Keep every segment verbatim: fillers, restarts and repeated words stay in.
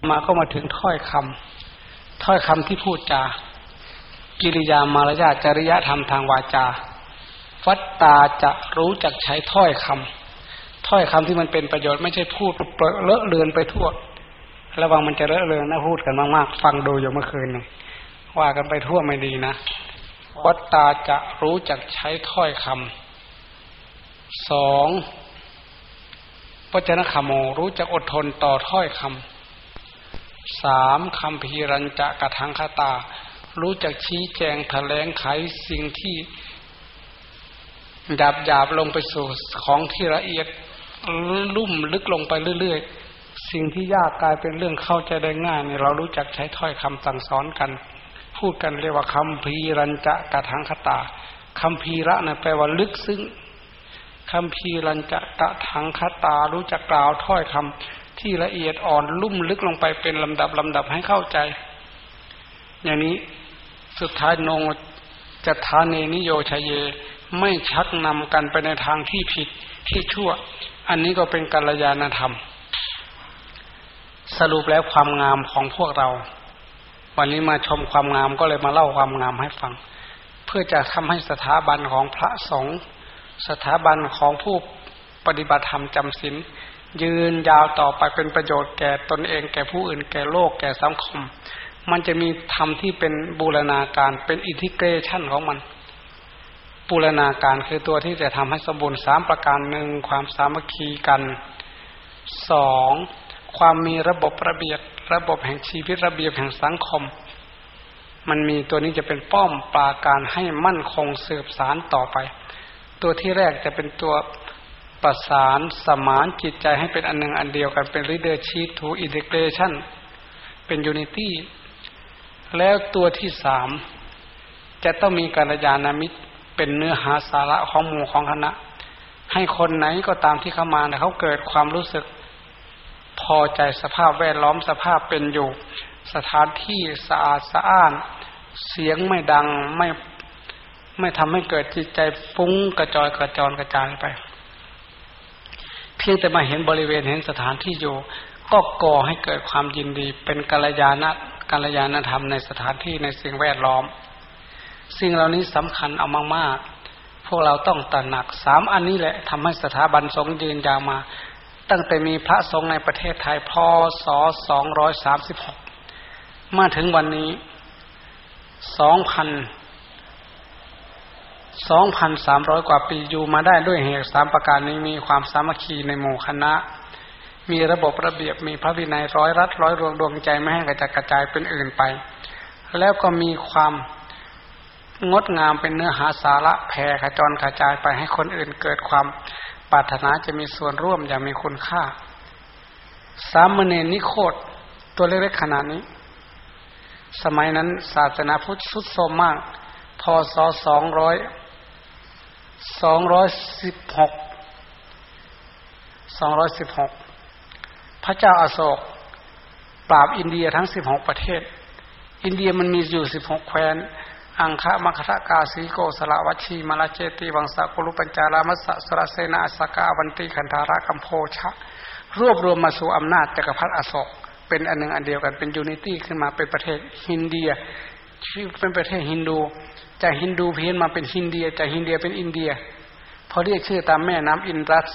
มาก็มาถึงถ้อยคำถ้อยคำที่พูดจากิริยามารยาทจริยธรรมทางวาจาวัตตาจะรู้จักใช้ถ้อยคำถ้อยคำที่มันเป็นประโยชน์ไม่ใช่พูดเลอะเลือนไปทั่วระวังมันจะเลอะเลือนนะพูดกันมากๆฟังดูอยู่เมื่อคืนนี่ว่ากันไปทั่วไม่ดีนะวัตตาจะรู้จักใช้ถ้อยคำสองวจนะคโมรู้จักอดทนต่อถ้อยคำสามคัมภีรัญจะกะทังคตารู้จักชี้แจงแถลงไขสิ่งที่หยาบหยาบลงไปสู่ของที่ละเอียดลุ่มลึกลงไปเรื่อยๆสิ่งที่ยากกลายเป็นเรื่องเข้าใจได้ง่ายเนี่ยเรารู้จักใช้ถ้อยคำสั่งสอนกันพูดกันเรียกว่าคัมภีรัญจะกะทังคตาคัมภีระนะแปลว่าลึกซึ้งคัมภีรัญจะกะทังคตารู้จักกล่าวถ้อยคำที่ละเอียดอ่อนลุ่มลึกลงไปเป็นลำดับลำดับให้เข้าใจอย่างนี้สุดท้ายนงจัตถาเนนิโยชเยไม่ชักนำกันไปในทางที่ผิดที่ชั่วอันนี้ก็เป็นกัลยาณธรรมสรุปแล้วความงามของพวกเราวันนี้มาชมความงามก็เลยมาเล่าความงามให้ฟังเพื่อจะทำให้สถาบันของพระสงฆ์สถาบันของผู้ปฏิบัติธรรมจำศีลยืนยาวต่อไปเป็นประโยชน์แก่ตนเองแก่ผู้อื่นแก่โลกแก่สังคมมันจะมีธรรมที่เป็นบูรณาการเป็นอินทิเกรชันของมันบูรณาการคือตัวที่จะทำให้สมบูรณ์สามประการหนึ่งความสามัคคีกันสองความมีระบบระเบียบระบบแห่งชีวิตระเบียบแห่งสังคมมันมีตัวนี้จะเป็นป้อมปราการให้มั่นคงสืบสานต่อไปตัวที่แรกจะเป็นตัวประสานสมานจิตใจให้เป็นอันหนึ่งอันเดียวกันเป็น leadership to integration เป็น unity แล้วตัวที่สามจะต้องมีกัลยาณมิตรเป็นเนื้อหาสาระของหมู่ของคณะให้คนไหนก็ตามที่เข้ามาเนี่ยเขาเกิดความรู้สึกพอใจสภาพแวดล้อมสภาพเป็นอยู่สถานที่สะอาดสะอ้านเสียงไม่ดังไม่ไม่ทำให้เกิดจิตใจฟุ้งกระจอยกระจรกระจายไปเพียงแต่มาเห็นบริเวณเห็นสถานที่อยู่ก็ก่อให้เกิดความยินดีเป็นกัลยาณกัลยาณธรรมในสถานที่ในสิ่งแวดล้อมสิ่งเหล่านี้สำคัญเอามากๆพวกเราต้องตระหนักสามอันนี้แหละทำให้สถาบันสงฆ์ยืนยาวมาตั้งแต่มีพระสงฆ์ในประเทศไทยพ.ศ. สองร้อยสามสิบหกมาถึงวันนี้สองพัน สองพันสามร้อยกว่าปีอยู่มาได้ด้วยเหตุสามประการนี้มีความสามัคคีในหมู่คณะมีระบบระเบียบมีพระวินัยร้อยรัดร้อยดวงดวงใจไม่ให้กระจัดกระจายเป็นอื่นไปแล้วก็มีความงดงามเป็นเนื้อหาสาระแผ่ขจรกระจายไปให้คนอื่นเกิดความปรารถนาจะมีส่วนร่วมอย่างมีคุณค่าสามเณรนิโคตตัวเล็กๆขนาดนี้สมัยนั้นศาสนาพุทธทรุดโทรมมากพ.ศ. สองร้อย สองร้อยสิบหก สองร้อยสิบหกพระเจ้าอโศกปราบอินเดียทั้งสิบหกประเทศอินเดียมันมีอยู่สิบหกแคว้นอังคะมคธกาสีโกสละวัชชีมลเจติวังสะกุลุปัญจารามัสสะสรเสนาอสกาวันติขันธาระกัมโพชะรวบรวมมาสู่อำนาจจักรพรรดิอโศกเป็นอันหนึ่งอันเดียวกันเป็นยูนิตี้ขึ้นมาเป็นประเทศฮินเดียชื่อเป็นประเทศฮินดูจากฮินดูเพี้ยนมาเป็นฮินเดียจากฮินเดียเป็นอินเดียพอเรียกชื่อตามแม่น้ำอินทรัส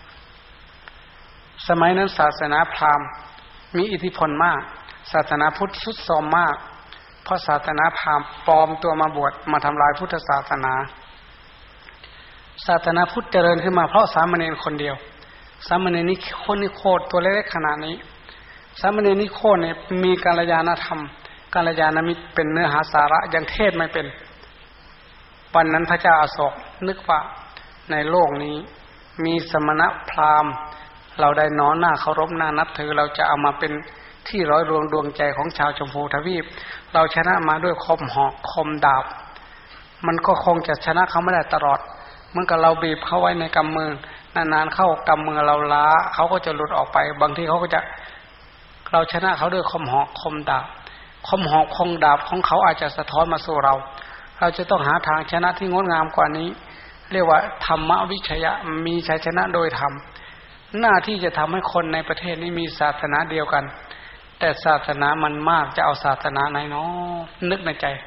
สมัยนั้นศาสนาพราหมณ์มีอิทธิพลมากศาสนาพุทธทรุดโทรมมากเพราะศาสนาพราหมณ์ปลอมตัวมาบวชมาทำลายพุทธศาสนาศาสนาพุทธเจริญขึ้นมาเพราะสามเณรคนเดียวสามเณรนี่คนนี่โคตรตัวเล็กๆขนาดนี้สามเณรนี่โคตรเนี่ยมีกัลยาณธรรมกัลยาณมิตรเป็นเนื้อหาสาระยังเทศไม่เป็นวันนั้นพระเจ้าอโศกนึกว่าในโลกนี้มีสมณพราหมณ์เราได้น้อหน้าเคารพหน้านับถือเราจะเอามาเป็นที่ร้อยรวงดวงใจของชาวชมพูทวีปเราชนะมาด้วยคมหอกคมดาบมันก็คงจะชนะเขาไม่ได้ตลอดเหมือนกับเราบีบเขาไว้ในกำมือนานๆเข้ากำมือเราล้าเขาก็จะหลุดออกไปบางทีเขาก็จะเราชนะเขาด้วยคมหอกคมดาบคมหอกคมดาบของเขาอาจจะสะท้อนมาสู่เราเราจะต้องหาทางชนะที่งดงามกว่านี้เรียกว่าธรรมวิชยะมีชัยชนะโดยธรรมหน้าที่จะทำให้คนในประเทศนี้มีศาสนาเดียวกันแต่ศาสนามันมากจะเอาศาสนาไหนเนาะนึกในใจ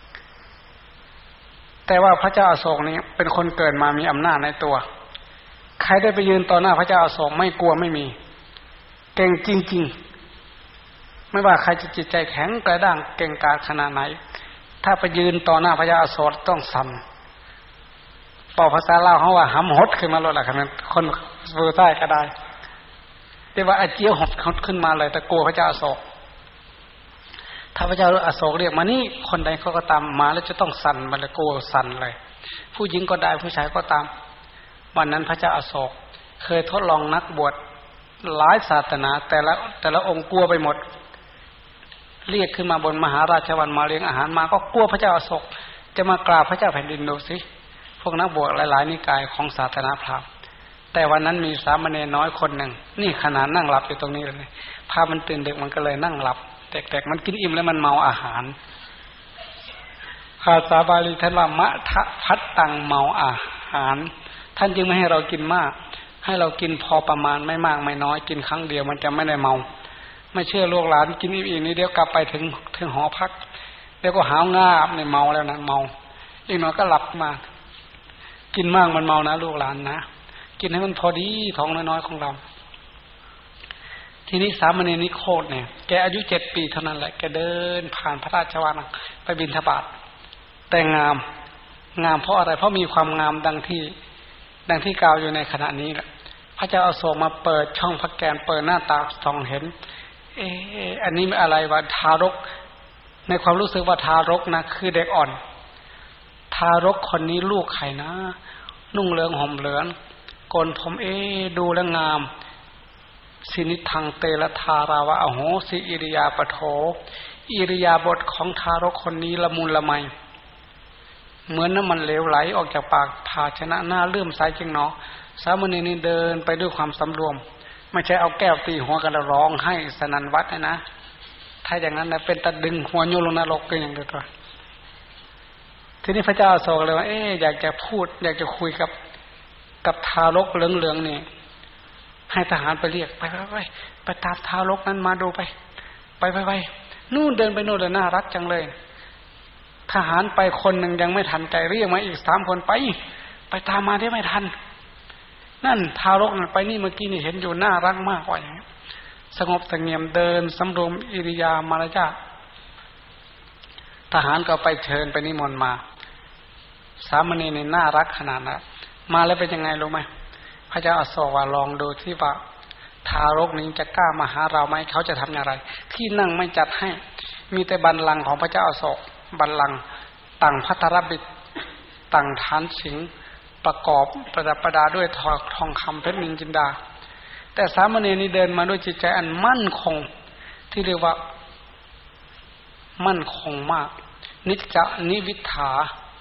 แต่ว่าพระเจ้าอโศกนี้เป็นคนเกิดมามีอำนาจในตัวใครได้ไปยืนต่อหน้าพระเจ้าอโศกไม่กลัวไม่มีเก่งจริงๆไม่ว่าใครจะจิตใจแข็งกระด้างเก่งกาจขนาดไหนถ้าไปยืนต่อหน้าพระเจ้าอโศกต้องสั่นปอภาษาลาวเขาว่าหำหดขึ้นมาเลยล่ะครับคนฟูใต้ก็ได้แต่ว่าอาเจียวหดขึ้นมาเลยแต่กลัวพระเจ้าอโศกถ้าพระเจ้าอโศกเรียกมานี่คนใดเขาก็ตามมาแล้วจะต้องสั่นมาเลยกลัวสั่นเลยผู้หญิงก็ได้ผู้ชายก็ตามวันนั้นพระเจ้าอโศกเคยทดลองนักบวชหลายศาสนาแต่ละแต่ละองค์กลัวไปหมดเรียกขึ้นมาบนมหาราชวังมาเลี้ยงอาหารมาก็กลัวพระเจ้าอโศกจะมากราบพระเจ้าแผ่นดินดูสิพวกนักบวชหลายๆนิกายของศาสนาพราหมณ์แต่วันนั้นมีสามเณรน้อยคนหนึ่งนี่ขนาดนั่งหลับอยู่ตรงนี้เลยพามันตื่นดึกมันก็เลยนั่งหลับแตกๆมันกินอิ่มแล้วมันเมาอาหารภาษาบาลีท่านว่ามะทะพัตตังเมาอาหารท่านจึงไม่ให้เรากินมากให้เรากินพอประมาณไม่มากไม่น้อยกินครั้งเดียวมันจะไม่ได้เมาไม่เชื่อลูกหลานกินอิ่มๆนี่เดี๋ยวกลับไปถึงถึงหอพักเดี๋ยวก็หาวงาบเนี่ยเมาแล้วนะเมาอีกหน่อยก็หลับมากินมากมันเมานะลูกหลานนะกินให้มันพอดีท้องน้อยๆของเราทีนี้สามเณรนิโคตเนี่ยแกอายุเจ็ดปีเท่านั้นแหละแกเดินผ่านพระราชวังไปบิณฑบาตแต่งามงามเพราะอะไรเพราะมีความงามดังที่ดังที่กล่าวอยู่ในขณะนี้แหละพระเจ้าอโศกมาเปิดช่องพระแกนเปิดหน้าตาส่องเห็นเอออันนี้อะไรวะทารกในความรู้สึกว่าทารกนะคือเด็กอ่อนทารกคนนี้ลูกใครนะนุ่งเหลืองห่มเหลืองโกนผมเอดูแล้วงามสินิทังเตละทาราวะอโหสิอิริยาปโถอิริยาบถของทารกคนนี้ละมุนละไมเหมือนน้ำมันเหลวไหลออกจากปากภาชนะหน้าเลื่อมใสจริงเนาะสามเณรนี่เดินไปด้วยความสำรวมไม่ใช่เอาแก้วตีหัวกันแล้วร้องให้สนั่นวัดนะนะถ้าอย่างนั้นนะเป็นตะดึงหัวโยนลงนรกก็อย่างเดียวกันทีนี้พระเจ้าอโศกเลยว่าเอ๊ะอยากจะพูดอยากจะคุยกับกับทารกเหลืองๆนี่ให้ทหารไปเรียกไปไปไปไปตามทารกนั้นมาดูไปไปไปไปนู่นเดินไปนู่นเลยน่ารักจังเลยทหารไปคนหนึ่งยังไม่ทันใจเรียกมาอีกสามคนไปไปตามมาได้ไม่ทันนั่นทารกนั่นไปนี่เมื่อกี้นี่เห็นอยู่น่ารักมากกว่าอย่างนี้สงบเสงี่ยมเดินสำรวมอิริยามารยาททหารก็ไปเชิญไปนิมนต์มาสามเณรนี่น่ารักขนาดนั้นมาแล้วเป็นยังไงรู้ไหมพระเจ้าอโศกว่าลองดูที่ว่าทารกนี้จะกล้ามาหาเราไหมเขาจะทำอย่างไรที่นั่งไม่จัดให้มีแต่บัลลังก์ของพระเจ้าอโศกบัลลังก์ตั้งพัทรบิดตั้งฐานสิงห์ประกอบประดับประดาด้วยทองคำเพชรนินจินดาแต่สามเณรนี่เดินมาด้วยจิตใจอันมั่นคงที่เรียกว่ามั่นคงมากนิจจนิวิถา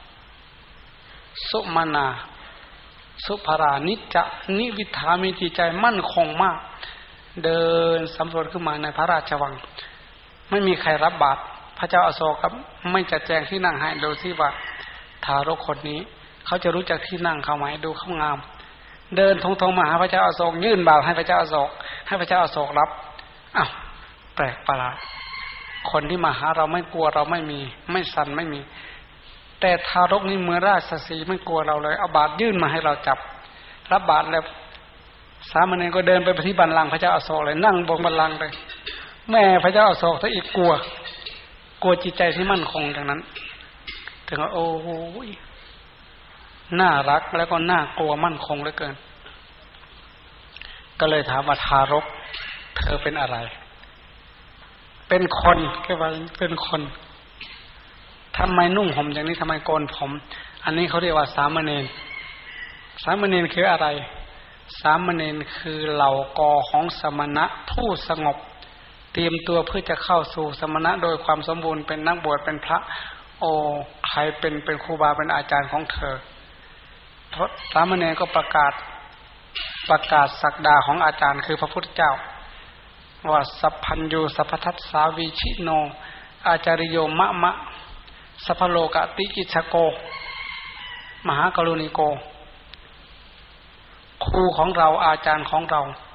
สุมานาสุภรานิจจนิวิถามีจิตใจมั่นคงมากเดินสำรวจขึ้นมาในพระราชวังไม่มีใครรับบาตรพระเจ้าอโศกครับไม่จัดแจงที่นั่งให้ดูซิว่าทารกคนนี้เขาจะรู้จักที่นั่งเขาไหมดูเขางามเดินทงทงมาหาพระเจ้าอโศกยื่นบาตรให้พระเจ้าอโศกให้พระเจ้าอโศกรับอ้าวแปลกประหลาดคนที่มาหาเราไม่กลัวเราไม่มีไม่สั่นไม่มีแต่ทารกนี่เมื่อราชสีห์ไม่กลัวเราเลยเอาบาตรยื่นมาให้เราจับรับบาตรแล้วสามเณรก็เดินไปที่บัลลังก์พระเจ้าอโศกเลยนั่งบนบัลลังก์เลยแม่พระเจ้าอโศกถ้าอีกกลัวกลัวจิตใจที่มั่นคงอย่างนั้นถึงว่าโอ้โหน่ารักแล้วก็น่ากลัวมั่นคงเหลือเกินก็เลยถามว่าทารกเธอเป็นอะไรเป็นคนแค่ว่าเป็นคนทำไมนุ่งห่มอย่างนี้ทำไมโกนผมอันนี้เขาเรียกว่าสามเณรสามเณรคืออะไรสามเณรคือเหล่ากอของสมณะผู้สงบเตรียมตัวเพื่อจะเข้าสู่สมณะโดยความสมบูรณ์เป็นนักบวชเป็นพระโอ้ใครเป็นเป็นครูบาเป็นอาจารย์ของเธอเพราะสามเณรก็ประกาศประกาศศักดาของอาจารย์คือพระพุทธเจ้าว่าสัพพัญญูสัพพทัสสาวิชิโนอาจาริโยมะมะสัพพโลกติกิจโกมหากรุณิโกครูของเราอาจารย์ของเรา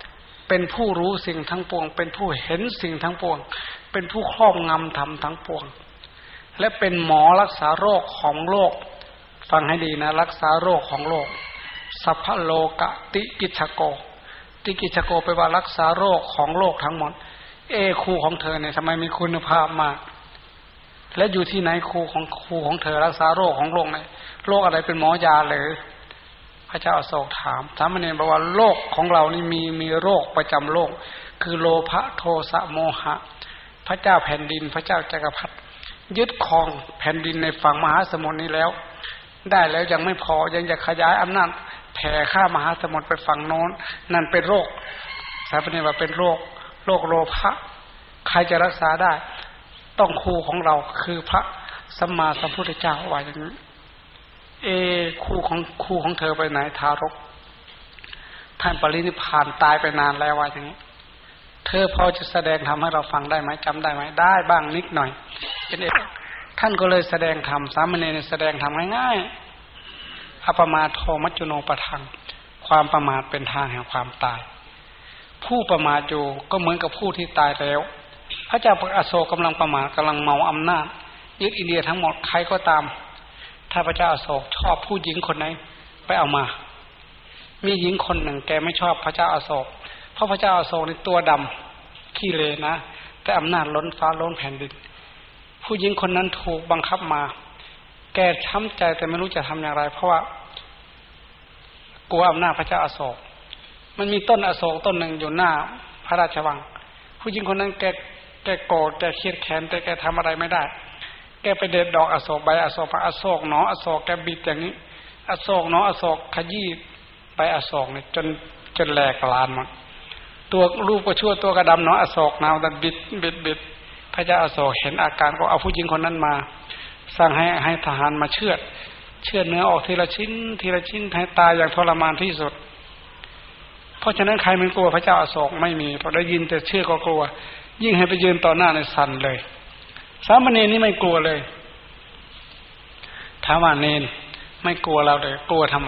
เป็นผู้รู้สิ่งทั้งปวงเป็นผู้เห็นสิ่งทั้งปวงเป็นผู้ครอบงำธรรมทั้งปวงและเป็นหมอรักษาโรคของโลกฟังให้ดีนะรักษาโรคของโลกสัพพโลกติกิจฉโกติกิจฉโกแปลว่ารักษาโรคของโลกทั้งหมดเอครูของเธอเนี่ยทำไมมีคุณภาพมากและอยู่ที่ไหนครูของครูของเธอรักษาโรคของโลกไหนโรคอะไรเป็นหมอยาเลยพระเจ้าอโศกถามสามเณรบอกว่าโรคของเรานี่มีมีโรคประจำโลกคือโลภะโทสะโมหะพระเจ้าแผ่นดินพระเจ้าจักรพรรดิยึดครองแผ่นดินในฝั่งมหาสมุทรนี้แล้วได้แล้วยังไม่พอยังจะขยายอำนาจแผ่ข้ามหาสมุทรไปฝั่งโน้นนั่นเป็นโรคสามเณรว่าเป็นโรคโรคโลภะใครจะรักษาได้ต้องครูของเราคือพระสัมมาสัมพุทธเจ้าว่าอย่างนี้เอครูของครูของเธอไปไหนทารกท่านปรินิพพานตายไปนานแล้วว่าอย่างนี้เธอพอจะแสดงธรรมให้เราฟังได้ไหมจำได้ไหมได้บ้างนิดหน่อยเป็นเอกท่านก็เลยแสดงธรรมสามเณรแสดงธรรมง่ายๆอปมาโทมัจจุโนปะทังความประมาทเป็นทางแห่งความตายผู้ประมาทอยู่ก็เหมือนกับผู้ที่ตายแล้วพระเจ้าอโศกกำลังประมาทกำลังเมาอำนาจยึดอินเดียทั้งหมดใครก็ตามถ้าพระเจ้าอโศกชอบผู้หญิงคนไหนไปเอามามีหญิงคนหนึ่งแกไม่ชอบพระเจ้าอโศกเพราะพระเจ้าอโศกในตัวดำขี้เลนะแต่อำนาจล้นฟ้าล้นแผ่นดินผู้หญิงคนนั้นถูกบังคับมาแกช้ำใจแต่ไม่รู้จะทำอย่างไรเพราะว่ากลัวอำนาจพระเจ้าอโศกมันมีต้นอโศกต้นหนึ่งอยู่หน้าพระราชวังผู้หญิงคนนั้นแกแกโกรธแกเครียดแค้นแต่แกทำอะไรไม่ได้แกไปเด็ดดอกอโศกใบอโศกอโศกหนออโศกแกบิดอย่างนี้อโศกหนออโศกขยี้ใบอโศกเนี่ยจนจนแหลกลานหมดตัวรูปก็ชั่วตัวกระดำหนออโศกนาวแต่บิดบิดบิดพระเจ้าอโศกเห็นอาการก็เอาผู้หญิงคนนั้นมาสั่งให้ให้ทหารมาเชือดเชือดเนื้อออกทีละชิ้นทีละชิ้นให้ตายอย่างทรมานที่สุดเพราะฉะนั้นใครมันกลัวพระเจ้าอโศกไม่มีพอได้ยินแต่ชื่อก็กลัวยิ่งให้ไปยืนต่อหน้าในสั่นเลยสามเณรนี่ไม่กลัวเลยถามว่าเณรไม่กลัวเราเลยกลัวทำไม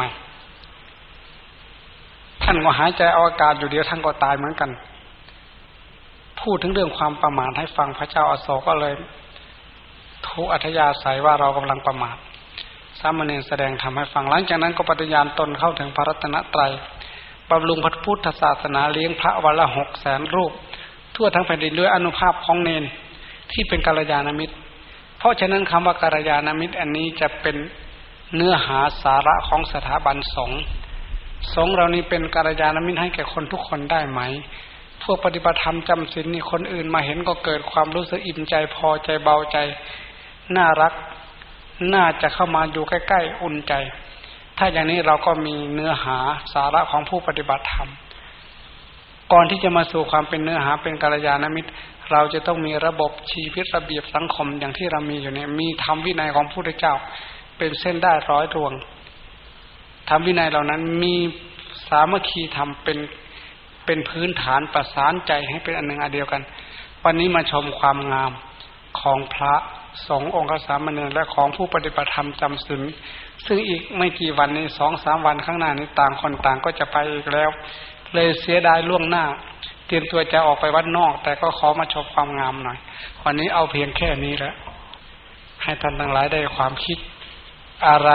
ท่านก็หายใจเอาอากาศอยู่เดียวท่านก็ตายเหมือนกันพูดถึงเรื่องความประมาทให้ฟังพระเจ้าอโศกก็เลยถูกอัธยาศัยว่าเรากำลังประมาทสามเณรแสดงธรรมให้ฟังหลังจากนั้นก็ปฏิญาณตนเข้าถึงพระรัตนตรัยบำรุงพระพุทธศาสนาเลี้ยงพระวันละหกแสนรูปทั่วทั้งแผ่นดินด้วยอานุภาพของเณรที่เป็นกัลยาณมิตรเพราะฉะนั้นคำว่ากัลยาณมิตรอันนี้จะเป็นเนื้อหาสาระของสถาบันสงฆ์สงฆ์เรานี้เป็นกัลยาณมิตรให้แก่คนทุกคนได้ไหมพวกปฏิบัติธรรมจำศีลนี่คนอื่นมาเห็นก็เกิดความรู้สึกอิ่มใจพอใจเบาใจน่ารักน่าจะเข้ามาอยู่ใกล้ๆอุ่นใจถ้าอย่างนี้เราก็มีเนื้อหาสาระของผู้ปฏิบัติธรรมก่อนที่จะมาสู่ความเป็นเนื้อหาเป็นกัลยาณมิตรเราจะต้องมีระบบชีวิตระเบียบสังคมอย่างที่เรามีอยู่เนี่ยมีธรรมวินัยของพระพุทธเจ้าเป็นเส้นได้ร้อยดวงธรรมวินัยเหล่านั้นมีสามัคคีธรรมเป็นเป็นพื้นฐานประสานใจให้เป็นอันหนึ่งอันเดียวกันวันนี้มาชมความงามของพระสงฆ์องค์สามเณรและของผู้ปฏิบัติธรรมจำศีลซึ่งอีกไม่กี่วันนี้สองสามวันข้างหน้านี้ต่างคนต่างก็จะไปอีกแล้วเลยเสียดายล่วงหน้าเตรียมตัวจะออกไปวัดนอกแต่ก็ขอมาชมความงามหน่อยวันนี้เอาเพียงแค่นี้แล้วให้ท่านทั้งหลายได้ความคิดอะไร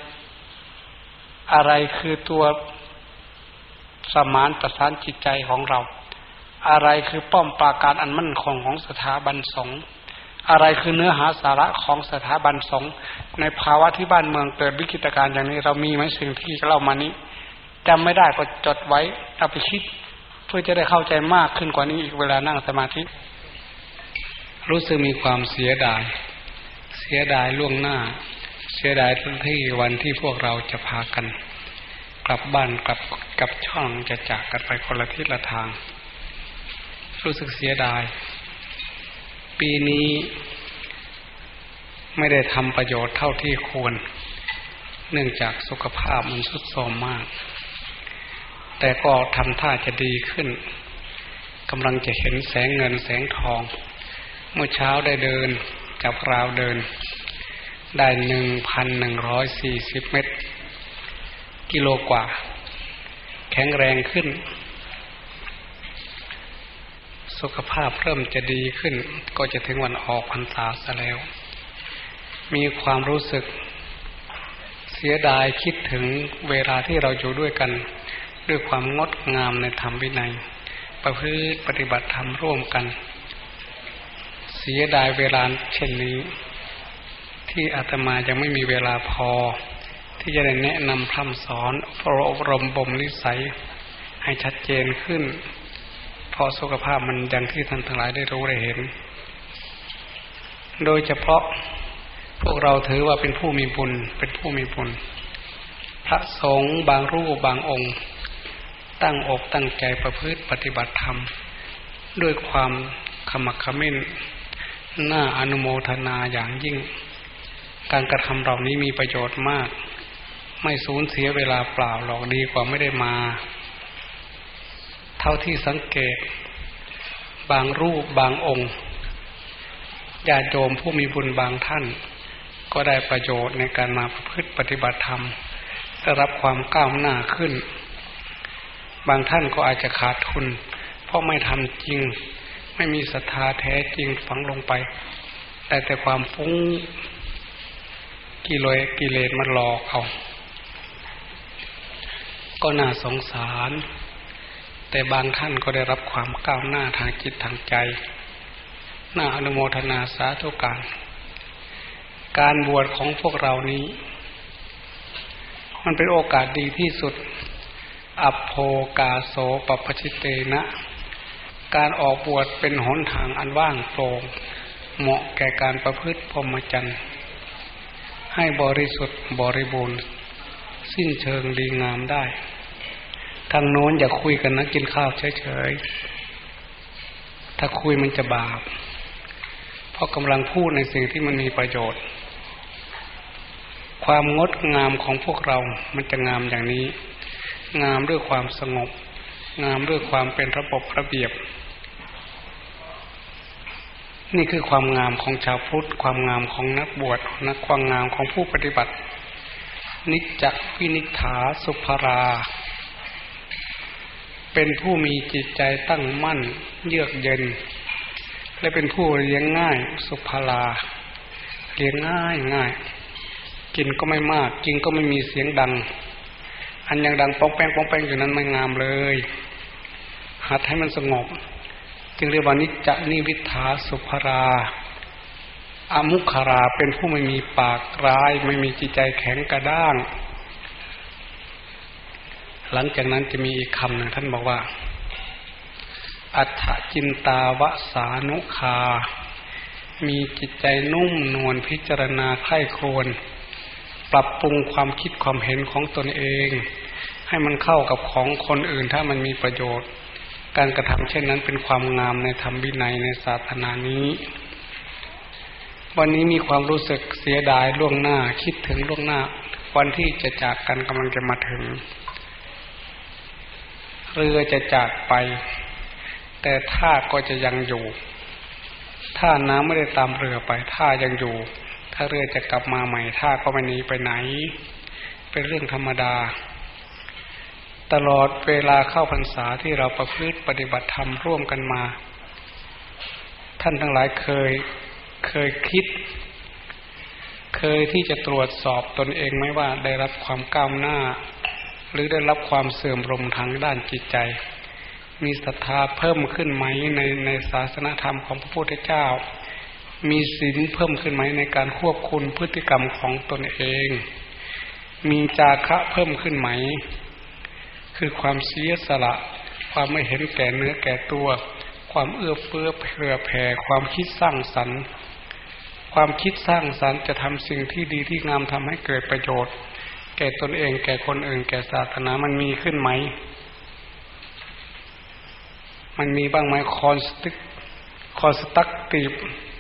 อะไรคือตัวสมานประสานจิตใจของเราอะไรคือป้อมปราการอันมั่นคงของสถาบันสงฆ์อะไรคือเนื้อหาสาระของสถาบันสงฆ์ในภาวะที่บ้านเมืองเกิดวิกฤตการณ์อย่างนี้เรามีไหมสิ่งที่เล่ามานี้จำไม่ได้ก็จดไว้เอาไปคิดเพื่อจะได้เข้าใจมากขึ้นกว่านี้อีกเวลานั่งสมาธิรู้สึกมีความเสียดายเสียดายล่วงหน้าเสียดายที่วันที่พวกเราจะพากันกลับบ้านกลับกับช่องจะจากกันไปคนละทิศละทางรู้สึกเสียดายปีนี้ไม่ได้ทำประโยชน์เท่าที่ควรเนื่องจากสุขภาพมันทรุดโทรมมากแต่ก็ทำท่าจะดีขึ้นกำลังจะเห็นแสงเงินแสงทองเมื่อเช้าได้เดินจับราวเดินได้ หนึ่งพันหนึ่งร้อยสี่สิบ เมตรกิโลกว่าแข็งแรงขึ้นสุขภาพเริ่มจะดีขึ้นก็จะถึงวันออกพรรษาซะแล้วมีความรู้สึกเสียดายคิดถึงเวลาที่เราอยู่ด้วยกันด้วยความงดงามในธรรมวินัยประพฤติปฏิบัติธรรมร่วมกันเสียดายเวลาเช่นนี้ที่อาตมายังไม่มีเวลาพอที่จะได้แนะนำพร่ำสอนอบรมบ่มนิสัยให้ชัดเจนขึ้นเพราะสุขภาพมันอย่างที่ท่านทั้งหลายได้รู้ได้เห็นโดยเฉพาะพวกเราถือว่าเป็นผู้มีบุญเป็นผู้มีบุญพระสงฆ์บางรูปบางองค์ตั้งอกตั้งใจประพฤติปฏิบัติธรรมด้วยความขมักเขม้นน่าอนุโมทนาอย่างยิ่งการกระทำเหล่านี้มีประโยชน์มากไม่สูญเสียเวลาเปล่าหรอกดีกว่าไม่ได้มาเท่าที่สังเกตบางรูปบางองค์ญาติโยมผู้มีบุญบางท่านก็ได้ประโยชน์ในการมาประพฤติปฏิบัติธรรมได้รับความก้าวหน้าขึ้นบางท่านก็อาจจะขาดทุนเพราะไม่ทำจริงไม่มีศรัทธาแท้จริงฝังลงไปแต่แต่ความฟุ้งกิเลสกิเลสมันหลอกเอาก็น่าสงสารแต่บางท่านก็ได้รับความก้าวหน้าทางจิตทางใจน่าอนุโมทนาสาธุการการบวชของพวกเรานี้มันเป็นโอกาสดีที่สุดอัปโภกาโสปัปปชิเตนะการออกบวชเป็นหนทางอันว่างโปร่งเหมาะแก่การประพฤติพรหมจรรย์ให้บริสุทธิ์บริบูรณ์สิ้นเชิงดีงามได้ทางโน้นอย่าคุยกันนะกินข้าวเฉยๆถ้าคุยมันจะบาปเพราะกำลังพูดในสิ่งที่มันมีประโยชน์ความงดงามของพวกเรามันจะงามอย่างนี้งามด้วยความสงบงามด้วยความเป็นระบบระเบียบนี่คือความงามของชาวพุทธความงามของนักบวชนักความงามของผู้ปฏิบัตินิจจวินิฏฐาสุภราเป็นผู้มีจิตใจตั้งมั่นเยือกเย็นและเป็นผู้เลี้ยงง่ายสุภราเลี้ยงง่ายง่ายกินก็ไม่มากกินก็ไม่มีเสียงดังอันยังดังป้องแป้งป้องแป้งอยู่นั้นไม่งามเลยหัดให้มันสงบจึงเรียกว่านิจจนิวิฏฐาสุภราอมุขราเป็นผู้ไม่มีปากร้ายไม่มีจิตใจแข็งกระด้างหลังจากนั้นจะมีอีกคำหนึ่งท่านบอกว่าอัฏฐจินตาวสานุคามีจิตใจนุ่มนวลพิจารณาใคร่ครวญปรับปรุงความคิดความเห็นของตนเองให้มันเข้ากับของคนอื่นถ้ามันมีประโยชน์การกระทำเช่นนั้นเป็นความงามในธรรมวินัยในศาสนานี้วันนี้มีความรู้สึกเสียดายล่วงหน้าคิดถึงล่วงหน้าวันที่จะจากกันกำลังจะมาถึงเรือจะจากไปแต่ท่าก็จะยังอยู่ท่าน้ำไม่ได้ตามเรือไปท่ายังอยู่ถ้าเรือจะกลับมาใหม่ท่าก็ไม่หนีไปไหนเป็นเรื่องธรรมดาตลอดเวลาเข้าพรรษาที่เราประพฤติปฏิบัติธรรมร่วมกันมาท่านทั้งหลายเคยเคยคิดเคยที่จะตรวจสอบตนเองไหมว่าได้รับความก้าวหน้าหรือได้รับความเสื่อมลงทางด้านจิตใจมีศรัทธาเพิ่มขึ้นไหมในในศาสนธรรมของพระพุทธเจ้ามีศีลเพิ่มขึ้นไหมในการควบคุมพฤติกรรมของตนเองมีจาคะเพิ่มขึ้นไหมคือความเสียสละความไม่เห็นแก่เนื้อแก่ตัวความเอื้อเฟื้อเผื่อแผ่ความคิดสร้างสรรค์ความคิดสร้างสรรค์จะทำสิ่งที่ดีที่งามทำให้เกิดประโยชน์แก่ตนเองแก่คนอื่นแก่ศาสนามันมีขึ้นไหมมันมีบ้างไหม constructive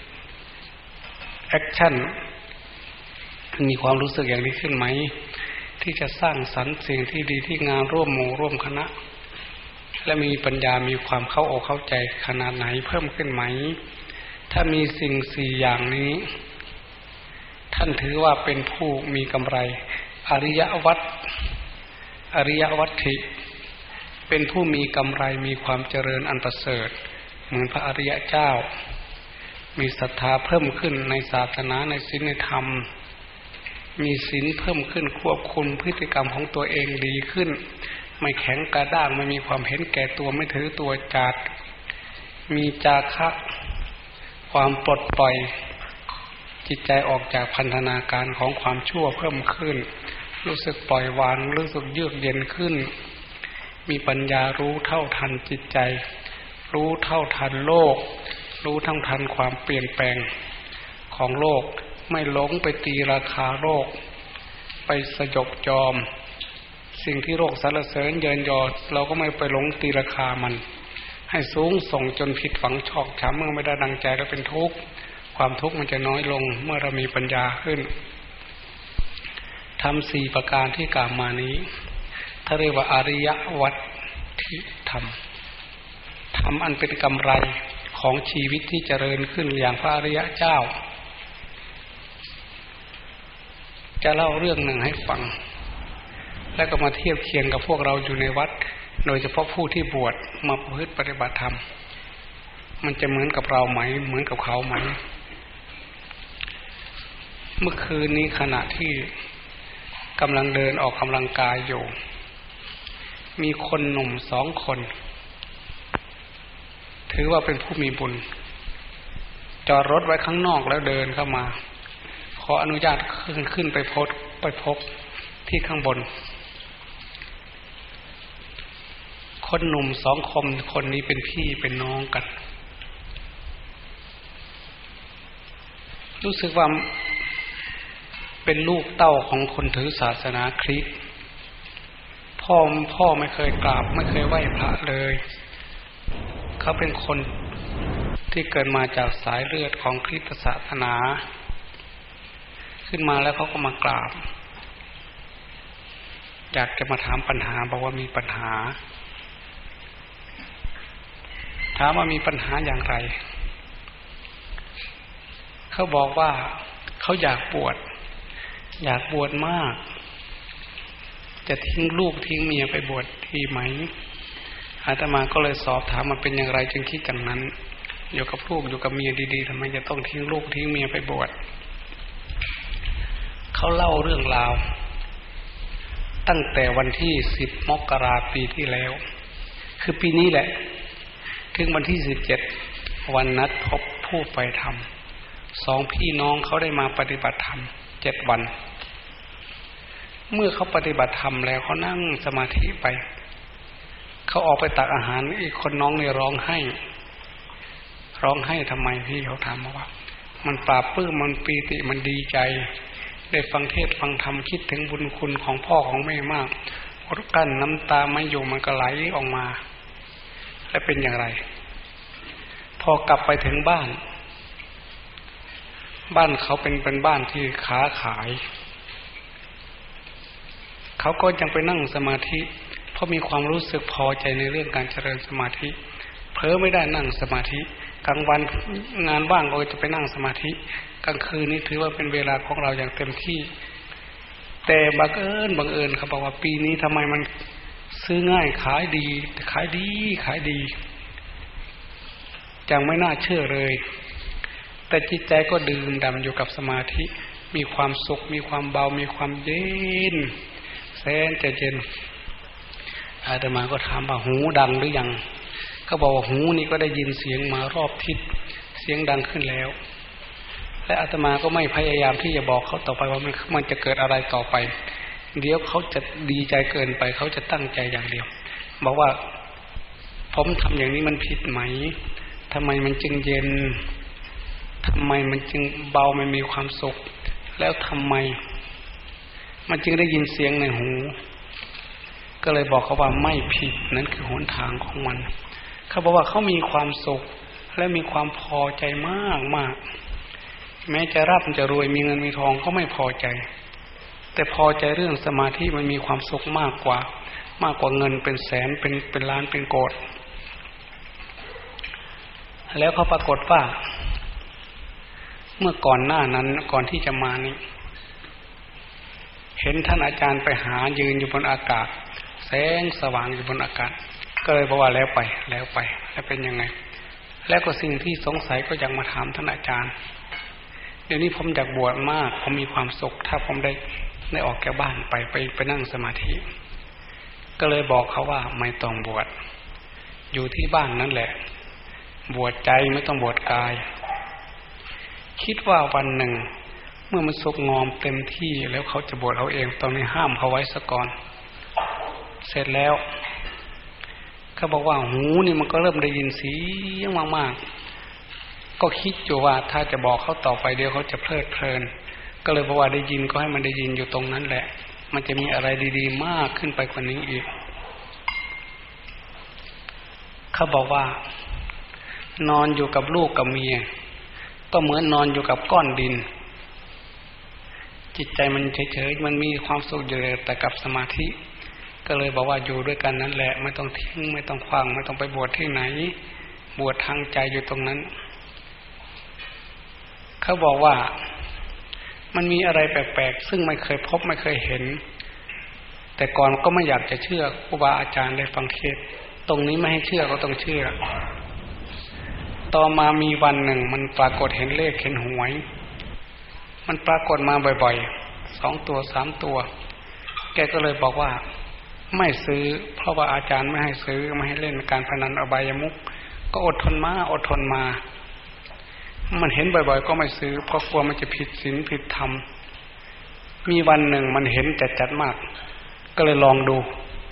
action มีความรู้สึกอย่างนี้ขึ้นไหมที่จะสร้างสรรค์สิ่งที่ดีที่งามร่วมหมู่ร่วมคณะและมีปัญญามีความเข้าอกเข้าใจขนาดไหนเพิ่มขึ้นไหมถ้ามีสิ่งสี่อย่างนี้ท่านถือว่าเป็นผู้มีกำไรอริยวัตรอริยวัตถิเป็นผู้มีกำไรมีความเจริญอันประเสริฐเหมือนพระอริยเจ้ามีศรัทธาเพิ่มขึ้นในศาสนาในศีลในธรรมมีศีลเพิ่มขึ้นควบคุมพฤติกรรมของตัวเองดีขึ้นไม่แข็งกระด้างไม่มีความเห็นแก่ตัวไม่ถือตัวจัดมีจาคะความปลดปล่อยจิตใจออกจากพันธนาการของความชั่วเพิ่มขึ้นรู้สึกปล่อยวางรู้สึกเยือกเย็นขึ้นมีปัญญารู้เท่าทันจิตใจรู้เท่าทันโลกรู้เท่าทันความเปลี่ยนแปลงของโลกไม่หลงไปตีราคาโลกไปสยบจอมสิ่งที่โลกสรรเสริญเยินยอเราก็ไม่ไปหลงตีราคามันให้สูงส่งจนผิดฝังชอกช้ำเมื่อไม่ได้ดังใจแล้วเป็นทุกข์ความทุกข์มันจะน้อยลงเมื่อเรามีปัญญาขึ้นทำสี่ประการที่กล่าวมานี้ถ้าเรียกว่าอริยวัตถิธรรมธรรมอันเป็นกำไรของชีวิตที่เจริญขึ้นอย่างพระอริยเจ้าจะเล่าเรื่องหนึ่งให้ฟังแล้วก็มาเทียบเคียงกับพวกเราอยู่ในวัดโดยเฉพาะผู้ที่บวชมาประพฤติปฏิบัติธรรมมันจะเหมือนกับเราไหมเหมือนกับเขาไหมเมื่อคืนนี้ขณะที่กำลังเดินออกกำลังกายอยู่มีคนหนุ่มสองคนถือว่าเป็นผู้มีบุญจอดรถไว้ข้างนอกแล้วเดินเข้ามาขออนุญาตขึ้นขึ้นไปพบไปพบที่ข้างบนคนหนุ่มสองคนคนนี้เป็นพี่เป็นน้องกันรู้สึกว่าเป็นลูกเต้าของคนถือศาสนาคริสต์พ่อพ่อไม่เคยกราบไม่เคยไหว้พระเลยเขาเป็นคนที่เกิดมาจากสายเลือดของคริสตศาสนาขึ้นมาแล้วเขาก็มากราบอยากจะมาถามปัญหาบอกว่ามีปัญหาถามว่ามีปัญหาอย่างไรเขาบอกว่าเขาอยากบวชอยากบวชมากจะทิ้งลูกทิ้งเมียไปบวชทีไหมอาตมาก็เลยสอบถามมันเป็นอย่างไรจึงคิดอย่างนั้นอยู่กับลูกอยู่กับเมียดีๆทำไมจะต้องทิ้งลูกทิ้งเมียไปบวชเขาเล่าเรื่องราวตั้งแต่วันที่สิบมกราปีที่แล้วคือปีนี้แหละถึงวันที่สิบเจ็ดวันนัดพบผู้ไปธรรมสองพี่น้องเขาได้มาปฏิบัติธรรมเจ็ดวันเมื่อเขาปฏิบัติธรรมแล้วเขานั่งสมาธิไปเขาออกไปตักอาหารอีกคนน้องเนี่ยร้องไห้ร้องไห้ทำไมพี่เขาถามว่ามันปลาบปลื้มมันปีติมันดีใจได้ฟังเทศฟังธรรมคิดถึงบุญคุณของพ่อของแม่มากอดกั้นน้ำตาไม่อยู่มันก็ไหลออกมาและเป็นอย่างไรพอกลับไปถึงบ้านบ้านเขาเป็นเป็นบ้านที่ค้าขายเขาก็ยังไปนั่งสมาธิเพราะมีความรู้สึกพอใจในเรื่องการเจริญสมาธิเผลอไม่ได้นั่งสมาธิกลางวันงานว่างก็จะไปนั่งสมาธิกลางคืนนี้ถือว่าเป็นเวลาของเราอย่างเต็มที่แต่บังเอิญบังเอิญเขาบอกว่าปีนี้ทำไมมันซื้อง่ายขายดีขายดีขายดีจังไม่น่าเชื่อเลยแต่จิตใจก็ดื่มด่ำอยู่กับสมาธิมีความสุขมีความเบามีความเย็นแสนจะเย็นอาตมาก็ถามว่าหูดังหรือยังเขาบอกว่าหูนี่ก็ได้ยินเสียงมารอบทิศเสียงดังขึ้นแล้วและอาตมาก็ไม่พยายามที่จะบอกเขาต่อไปว่ามันมันจะเกิดอะไรต่อไปเดี๋ยวเขาจะดีใจเกินไปเขาจะตั้งใจอย่างเดียวบอกว่าผมทำอย่างนี้มันผิดไหมทำไมมันจึงเย็นทำไมมันจึงเบามันมีความสุขแล้วทำไมมันจึงได้ยินเสียงในหูก็เลยบอกเขาว่าไม่ผิดนั่นคือหนทางของมันเขาบอกว่าเขามีความสุขและมีความพอใจมากมากแม้จะร่ำจะรวยมีเงินมีทองเขาไม่พอใจแต่พอใจเรื่องสมาธิมันมีความสุขมากกว่ามากกว่าเงินเป็นแสนเป็นเป็นล้านเป็นโกฏแล้วเขาปรากฏว่าเมื่อก่อนหน้านั้นก่อนที่จะมานี้เห็นท่านอาจารย์ไปหายืนอยู่บนอากาศแสงสว่างอยู่บนอากาศก็เลยบอกว่าแล้วไปแล้วไปแล้วเป็นยังไงแล้วก็สิ่งที่สงสัยก็อยากมาถามท่านอาจารย์เดี๋ยวนี้ผมอยากบวชมากผมมีความสุขถ้าผมได้ได้ออกจากบ้านไปไปไปนั่งสมาธิก็เลยบอกเขาว่าไม่ต้องบวชอยู่ที่บ้านนั่นแหละบวชใจไม่ต้องบวชกายคิดว่าวันหนึ่งเมื่อมันสุกงอมเต็มที่แล้วเขาจะบวชเอาเองตอนนี้ห้ามเขาไว้ซะก่อนเสร็จแล้วเขาบอกว่าหูนี่มันก็เริ่มได้ยินเสียงมากๆก็คิดอยู่ว่าถ้าจะบอกเขาต่อไปเดี๋ยวเขาจะเพลิดเพลินก็เลยบอกว่าได้ยินก็ให้มันได้ยินอยู่ตรงนั้นแหละมันจะมีอะไรดีๆมากขึ้นไปกว่านี้อีกเขาบอกว่านอนอยู่กับลูกกับเมียก็เหมือนนอนอยู่กับก้อนดินจิตใจมันเฉยๆมันมีความสุขอยู่แต่กับสมาธิก็เลยบอกว่าอยู่ด้วยกันนั่นแหละไม่ต้องทิ้งไม่ต้องขว้างไม่ต้องไปบวชที่ไหนบวชทางใจอยู่ตรงนั้นเขาบอกว่ามันมีอะไรแปลกๆซึ่งไม่เคยพบไม่เคยเห็นแต่ก่อนก็ไม่อยากจะเชื่อครูบาอาจารย์ได้ฟังเทศตรงนี้ไม่ให้เชื่อก็ต้องเชื่อต่อมามีวันหนึ่งมันปรากฏเห็นเลขเห็นหวยมันปรากฏมาบ่อยๆสองตัวสามตัวแกก็เลยบอกว่าไม่ซื้อเพราะว่าอาจารย์ไม่ให้ซื้อไม่ให้เล่นการพนันอบายมุขก็อดทนมาอดทนมามันเห็นบ่อยๆก็ไม่ซื้อเพราะกลัวมันจะผิดศีลผิดธรรมมีวันหนึ่งมันเห็นจัดจัดมากก็เลยลองดู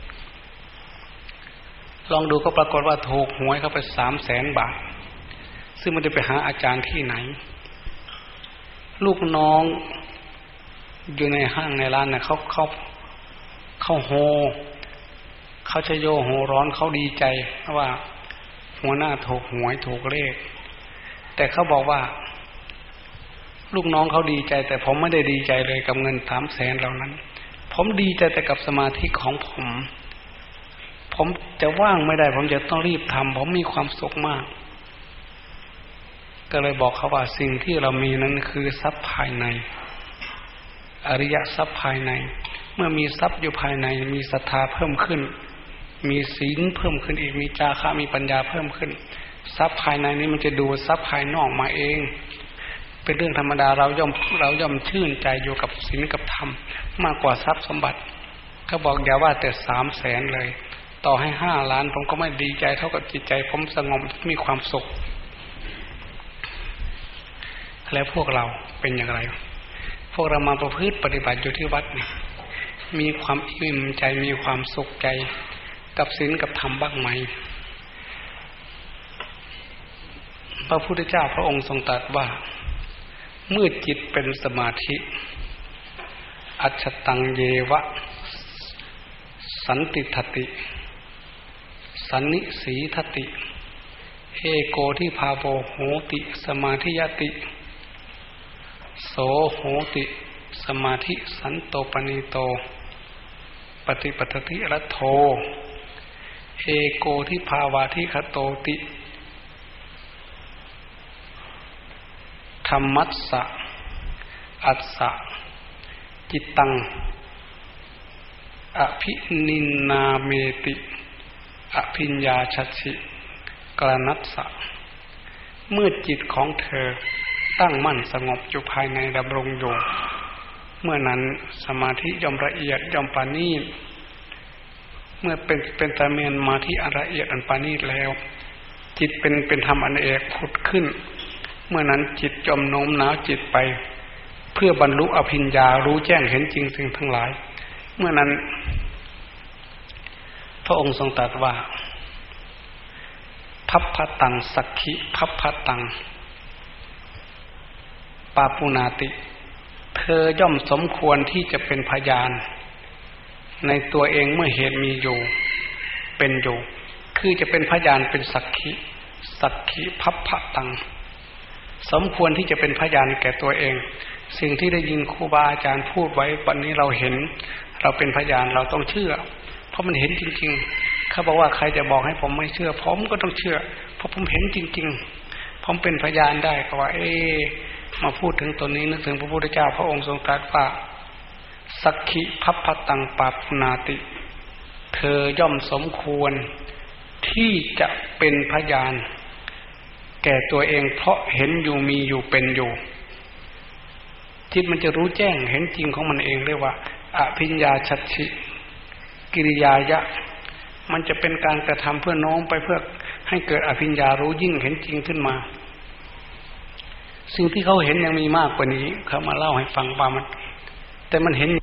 ลองดูก็ปรากฏว่าถูกหวยเข้าไปสามแสนบาทซึ่งมันจะไปหาอาจารย์ที่ไหนลูกน้องอยู่ในห้างในร้านน่ะเขาเขาเขาโฮเขาจะโยโหร้อนเขาดีใจว่าหัวหน้าถูกหวยถูกเลขแต่เขาบอกว่าลูกน้องเขาดีใจแต่ผมไม่ได้ดีใจเลยกับเงินสามแสนเหล่านั้นผมดีใจแต่กับสมาธิของผมผมจะว่างไม่ได้ผมจะต้องรีบทำผมมีความสุขมากก็เลยบอกเขาว่าสิ่งที่เรามีนั้นคือทรัพย์ภายในอริยทรัพย์ภายในเมื่อมีทรัพย์อยู่ภายในมีศรัทธาเพิ่มขึ้นมีศีลเพิ่มขึ้นอีกมีจาคะมีปัญญาเพิ่มขึ้นทรัพย์ภายในนี้มันจะดูทรัพย์ภายนอกมาเองเป็นเรื่องธรรมดาเราย่อมเราย่อมชื่นใจอยู่กับศีลกับธรรมมากกว่าทรัพย์สมบัติเขาบอกอย่าว่าแต่สามแสนเลยต่อให้ห้าล้านผมก็ไม่ดีใจเท่ากับจิตใจผมสงบมีความสุขแล้วพวกเราเป็นอย่างไรพวกเรามาประพฤติปฏิบัติอยู่ที่วัดนี่มีความอิ่มใจมีความสุขใจกับศีลกับธรรมบ้างไหมพระพุทธเจ้าพระองค์ทรงตรัสว่าเมื่อจิตเป็นสมาธิอัจฉตังเยวะสันติทติสันนิสีทติเอโกทิภาโวโหติสมาธิยติโสโหติสมาธิสันโตปณิโตปฏิปทติรัตโธเอโกทิภาวาทิคโตติธรรมัสสะอัสสะจิตตังอภินินนาเมติอภิญญาชัชชิกรณัสสะเมื่อจิตของเธอตั้งมั่นสงบอยู่ภายในดำรงอยู่เมื่อนั้นสมาธิย่อมละเอียดย่อมปราณีตเมื่อเป็นเป็นตาเมียนมาที่อันละเอียดอันปราณีตแล้วจิตเป็นเป็นธรรมอันเอกผุดขึ้นเมื่อนั้นจิตย่อมโน้มน้าวจิตไปเพื่อบรรลุอภิญญารู้แจ้งเห็นจริงสิ่งทั้งหลายเมื่อนั้นพระองค์ทรงตรัสว่าพัพพตังสักขิพัพพตังปาปุนาติเธอย่อมสมควรที่จะเป็นพยานในตัวเองเมื่อเหตุมีอยู่เป็นอยู่คือจะเป็นพยานเป็นสักขิสักขิพัพพตังสมควรที่จะเป็นพยานแก่ตัวเองสิ่งที่ได้ยินครูบาอาจารย์พูดไว้วันนี้เราเห็นเราเป็นพยานเราต้องเชื่อเพราะมันเห็นจริงๆเขาบอกว่าใครจะบอกให้ผมไม่เชื่อผมก็ต้องเชื่อเพราะผมเห็นจริงๆผมเป็นพยานได้ก็ว่าเอ๊ะมาพูดถึงตัวนี้นึกถึงพระพุทธเจ้าพระองค์ทรงตรัสว่าสักขิพัพพตังปาปุนาติเธอย่อมสมควรที่จะเป็นพยานแก่ตัวเองเพราะเห็นอยู่มีอยู่เป็นอยู่จิตมันจะรู้แจ้งเห็นจริงของมันเองเรียกว่าอภิญญาชัตถิกิริยายะมันจะเป็นการกระทำเพื่อน้อมไปเพื่อให้เกิดอภิญญารู้ยิ่งเห็นจริงขึ้นมาสิ่งที่เขาเห็นยังมีมากกว่านี้เขามาเล่าให้ฟังว่ามันแต่มันเห็น